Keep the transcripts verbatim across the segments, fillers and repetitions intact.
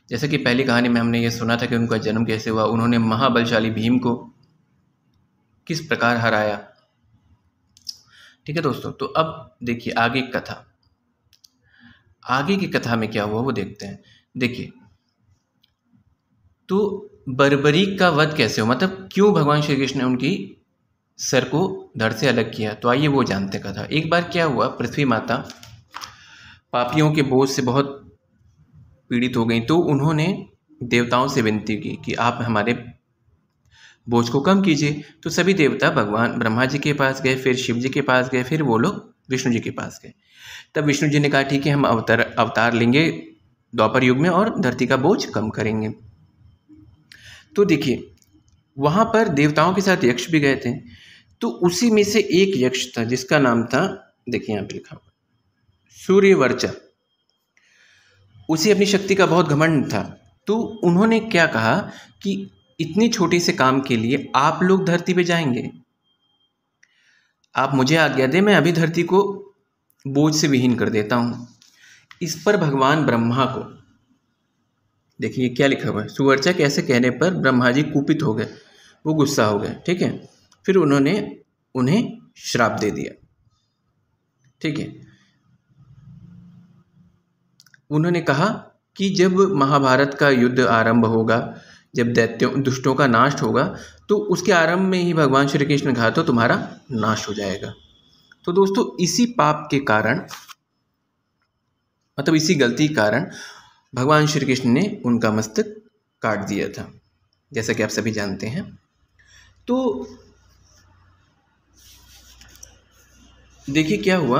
जैसे कि पहली कहानी में हमने ये सुना था कि उनका जन्म कैसे हुआ, उन्होंने महाबलशाली भीम को किस प्रकार हराया। ठीक है दोस्तों, तो अब देखिए आगे की कथा, आगे की कथा में क्या हुआ वो देखते हैं। देखिए, तो बर्बरीक का वध कैसे हुआ, मतलब क्यों भगवान श्री कृष्ण ने उनकी सर को धड़ से अलग किया, तो आइए वो जानते कथा। एक बार क्या हुआ, पृथ्वी माता पापियों के बोझ से बहुत पीड़ित हो गई, तो उन्होंने देवताओं से विनती की कि आप हमारे बोझ को कम कीजिए। तो सभी देवता भगवान ब्रह्मा जी के पास गए, फिर शिव जी के पास गए, फिर वो लोग विष्णु जी के पास गए। तब विष्णु जी ने कहा ठीक है, हम अवतार अवतार लेंगे द्वापर युग में और धरती का बोझ कम करेंगे। तो देखिए, वहाँ पर देवताओं के साथ यक्ष भी गए थे, तो उसी में से एक यक्ष था जिसका नाम था, देखिए यहाँ पे लिखा हुआ, सूर्यवर्चा। उसे अपनी शक्ति का बहुत घमंड था। तो उन्होंने क्या कहा कि इतनी छोटे से काम के लिए आप लोग धरती पे जाएंगे, आप मुझे आज्ञा दें, मैं अभी धरती को बोझ से विहीन कर देता हूँ। इस पर भगवान ब्रह्मा को, देखिए क्या लिखा हुआ है, सुवर्चा के ऐसे कहने पर ब्रह्मा जी कुपित हो गए, वो गुस्सा हो गए। ठीक है, फिर उन्होंने उन्हें श्राप दे दिया। ठीक है, उन्होंने कहा कि जब महाभारत का युद्ध आरंभ होगा, जब दैत्यों दुष्टों का नाश होगा, तो उसके आरंभ में ही भगवान श्री कृष्ण ने कहा तो तुम्हारा नाश हो जाएगा। तो दोस्तों, इसी पाप के कारण, मतलब इसी गलती के कारण भगवान श्री कृष्ण ने उनका मस्तक काट दिया था, जैसा कि आप सभी जानते हैं। तो देखिए क्या हुआ,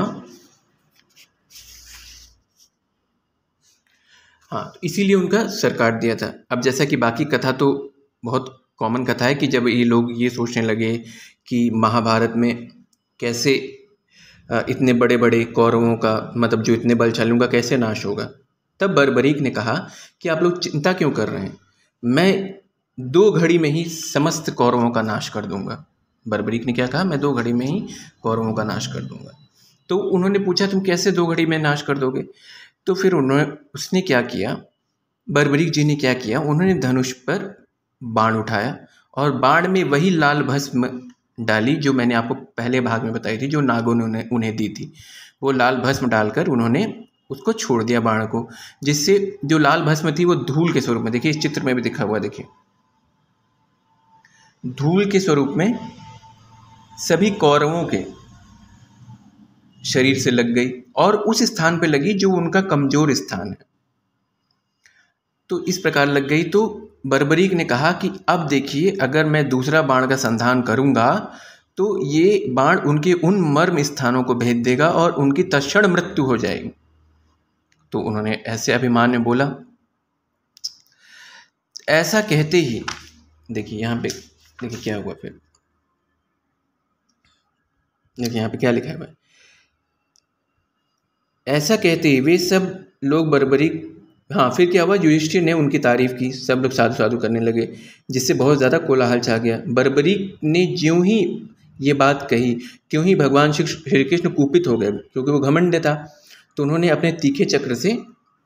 हाँ, तो इसीलिए उनका सर काट दिया था। अब जैसा कि बाकी कथा तो बहुत कॉमन कथा है कि जब ये लोग ये सोचने लगे कि महाभारत में कैसे इतने बड़े बड़े कौरवों का, मतलब जो इतने बलशालियों का कैसे नाश होगा, तब बर्बरीक ने कहा कि आप लोग चिंता क्यों कर रहे हैं, मैं दो घड़ी में ही समस्त कौरवों का नाश कर दूंगा। बर्बरीक ने क्या कहा, मैं दो घड़ी में ही कौरवों का नाश कर दूंगा। तो उन्होंने पूछा तुम कैसे दो घड़ी में नाश कर दोगे। तो फिर उन्होंने उसने क्या किया, बर्बरीक जी ने क्या किया, उन्होंने धनुष पर बाण उठाया और बाण में वही लाल भस्म डाली जो मैंने आपको पहले भाग में बताई थी, जो नागों ने उन्हें उन्हें दी थी। वो लाल भस्म डालकर उन्होंने उसको छोड़ दिया बाण को, जिससे जो लाल भस्म थी वो धूल के स्वरूप में, देखिए इस चित्र में भी दिखा हुआ, देखिए धूल के स्वरूप में सभी कौरवों के शरीर से लग गई और उस स्थान पे लगी जो उनका कमजोर स्थान है। तो इस प्रकार लग गई। तो बर्बरीक ने कहा कि अब देखिए, अगर मैं दूसरा बाण का संधान करूंगा तो ये बाण उनके उन मर्म स्थानों को भेद देगा और उनकी तत्क्षण मृत्यु हो जाएगी। तो उन्होंने ऐसे अभिमान में बोला। ऐसा कहते ही देखिए यहाँ पे, देखिए क्या हुआ फिर, देखिए यहाँ पे क्या लिखा है, ऐसा कहते ही वे सब लोग बर्बरीक, हाँ फिर क्या हुआ, युधिष्ठिर ने उनकी तारीफ की, सब लोग साधु साधु करने लगे, जिससे बहुत ज़्यादा कोलाहल छा गया। बर्बरीक ने ज्यों ही ये बात कही, क्यों ही भगवान श्री श्री कृष्ण कुपित हो गए, क्योंकि वो घमंड था। तो उन्होंने अपने तीखे चक्र से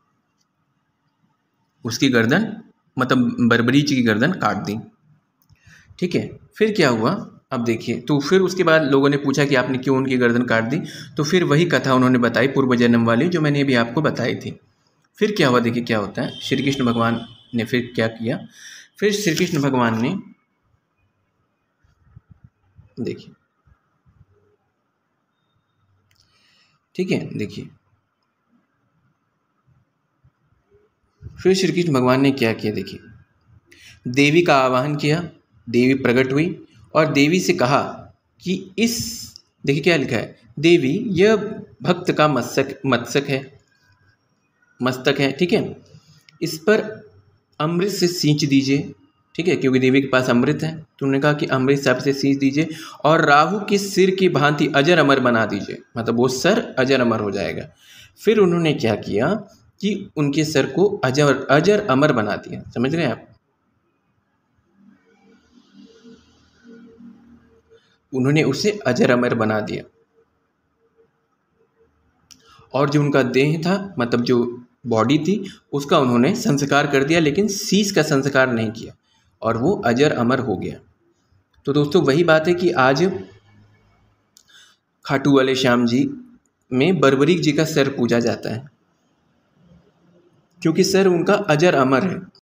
उसकी गर्दन, मतलब बर्बरीक जी की गर्दन काट दी। ठीक है, फिर क्या हुआ अब देखिए। तो फिर उसके बाद लोगों ने पूछा कि आपने क्यों उनकी गर्दन काट दी, तो फिर वही कथा उन्होंने बताई पूर्व जन्म वाली, जो मैंने अभी आपको बताई थी। फिर क्या हुआ, देखिए क्या होता है, श्री कृष्ण भगवान ने फिर क्या किया, फिर श्री कृष्ण भगवान ने, देखिए ठीक है, देखिए फिर श्री कृष्ण भगवान ने क्या किया, देखिए देवी का आवाहन किया, देवी प्रकट हुई और देवी से कहा कि इस, देखिए क्या लिखा है, देवी यह भक्त का मस्तक मस्तक है मस्तक है ठीक है, इस पर अमृत से सींच दीजिए। ठीक है, क्योंकि देवी के पास अमृत है, तो उन्होंने कहा कि अमृत साप से सींच दीजिए और राहु के सिर की भांति अजर अमर बना दीजिए, मतलब वो सर अजर अमर हो जाएगा। फिर उन्होंने क्या किया कि उनके सर को अजर अजर अमर बना दिया, समझ रहे हैं आप, उन्होंने उसे अजर अमर बना दिया। और जो उनका देह था, मतलब जो बॉडी थी उसका उन्होंने संस्कार कर दिया, लेकिन शीश का संस्कार नहीं किया और वो अजर अमर हो गया। तो दोस्तों वही बात है कि आज खाटू वाले श्याम जी में बर्बरीक जी का सर पूजा जाता है, क्योंकि सर उनका अजर अमर है।